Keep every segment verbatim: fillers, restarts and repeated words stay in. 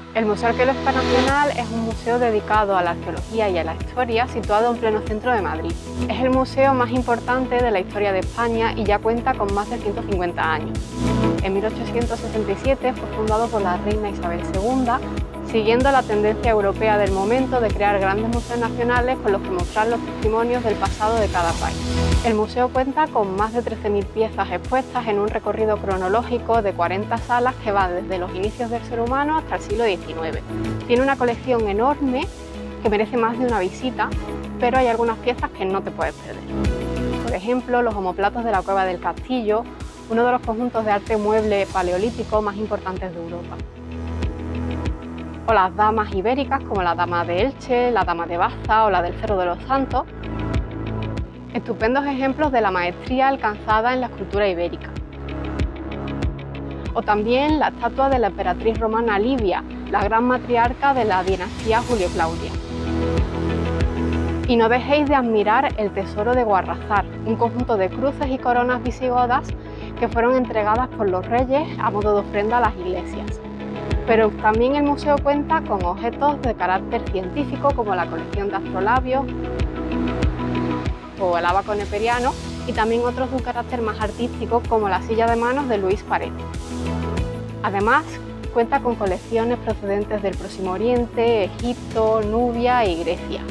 El Museo Arqueológico Nacional es un museo dedicado a la arqueología y a la historia situado en pleno centro de Madrid. Es el museo más importante de la historia de España y ya cuenta con más de ciento cincuenta años. En mil ochocientos sesenta y siete fue fundado por la reina Isabel segunda, siguiendo la tendencia europea del momento de crear grandes museos nacionales con los que mostrar los testimonios del pasado de cada país. El museo cuenta con más de trece mil piezas expuestas en un recorrido cronológico de cuarenta salas que va desde los inicios del ser humano hasta el siglo diecinueve. Tiene una colección enorme que merece más de una visita, pero hay algunas piezas que no te puedes perder. Por ejemplo, los omoplatos de la Cueva del Castillo, uno de los conjuntos de arte mueble paleolítico más importantes de Europa. O las damas ibéricas como la dama de Elche, la dama de Baza o la del Cerro de los Santos. Estupendos ejemplos de la maestría alcanzada en la escultura ibérica. O también la estatua de la emperatriz romana Livia, la gran matriarca de la dinastía Julio-Claudia. Y no dejéis de admirar el tesoro de Guarrazar, un conjunto de cruces y coronas visigodas que fueron entregadas por los reyes a modo de ofrenda a las iglesias. Pero también el museo cuenta con objetos de carácter científico como la colección de astrolabios o el ábaco neperiano y también otros de un carácter más artístico como la silla de manos de Luis Paredes. Además, cuenta con colecciones procedentes del Próximo Oriente, Egipto, Nubia y Grecia.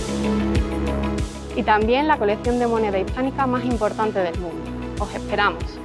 Y también la colección de moneda hispánica más importante del mundo. ¡Os esperamos!